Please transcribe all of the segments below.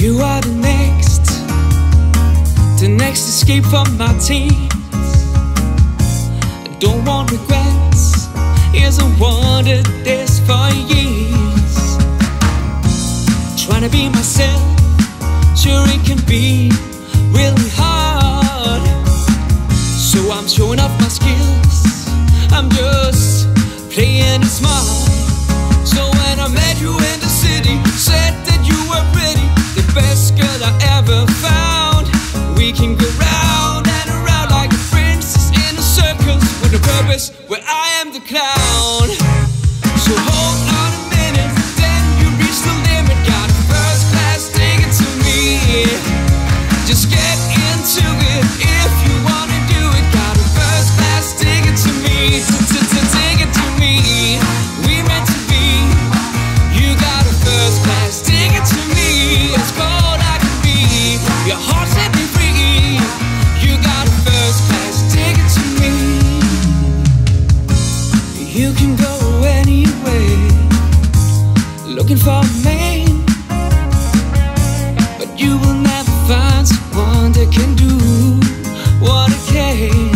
You are the next escape from my teens. I don't want regrets, yes, I wanted this for years. Trying to be myself, sure it can be really hard. So I'm showing off my skills, I'm just playing it smart. So when I met you in the city, said that you were pretty, the best girl I ever found. We can go round and around like a princess in a circus with a purpose where I am the clown. So hold on a minute, then you reach the limit. Got a first class ticket to me. Just get into it if you wanna do it. Got a first class ticket to me. Ticket to me. We meant to be. You got a first class ticket to me. As cold I can be. Your heart set me free. You got a first class ticket to me. You can go anywhere looking for a man, but you will never find someone that can do what I can.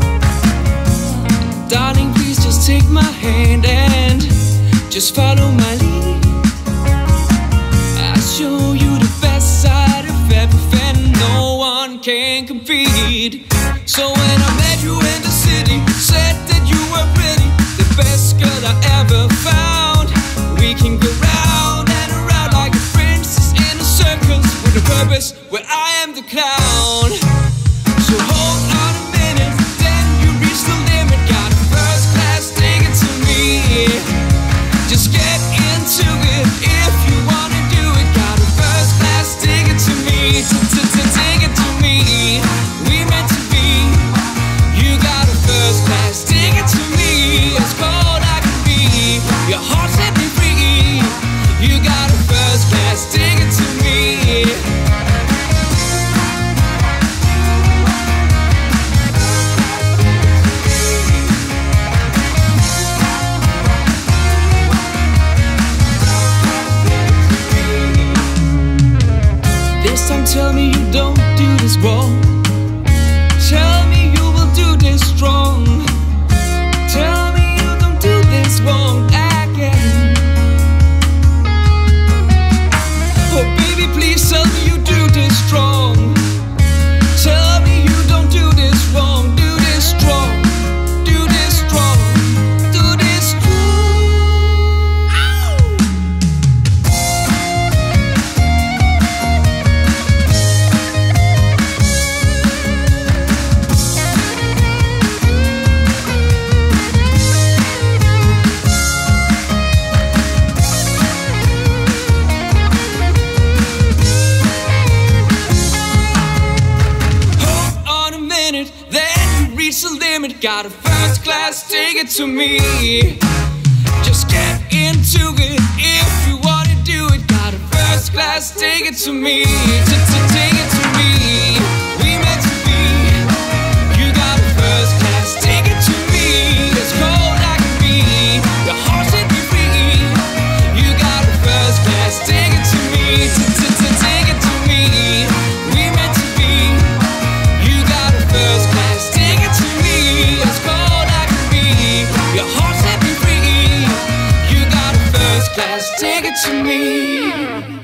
Darling, please just take my hand and just follow my lead. I'll show you the best side of everything, no one can compete. So when I met you in the city, said that you were pretty, the best girl I ever found. We can go round and around like a princess in a circus with a purpose where I am the clown. So hold on a minute, then you reach the limit. Got a first class ticket to me. Just get into it if you wanna do it. Got a first class ticket to me. Ticket to me. We meant to be. You got a first class ticket to me. As cold I can be. Your heart set me free. You got a first class ticket to me. This time tell me you don't do this wrong. Tell me you will do this strong. Tell me you don't do this wrong again. Oh baby, please tell me you do this strong. Tell me you don't do this wrong. Do this strong. Do this strong. Do this strong. Ow! Then you reach the limit. Got a first class ticket to me. Just get into it if you wanna do it. Got a first class ticket to me. Take it to me. We meant to be. You got a first class ticket to me. As cold I can be. Your heart set me free. You got a first class ticket to me. Take it to me. We meant to be. You got a first class ticket to me. As cold I can be. Your heart set me free. You got a first class ticket to me.